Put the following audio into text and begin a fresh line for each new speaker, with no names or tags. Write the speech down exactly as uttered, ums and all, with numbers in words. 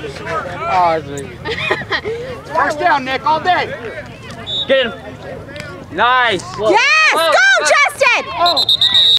First down, Nick, all day.
Get him. Nice.
Yes,
Oh,
go,
oh.
Justin.
Oh.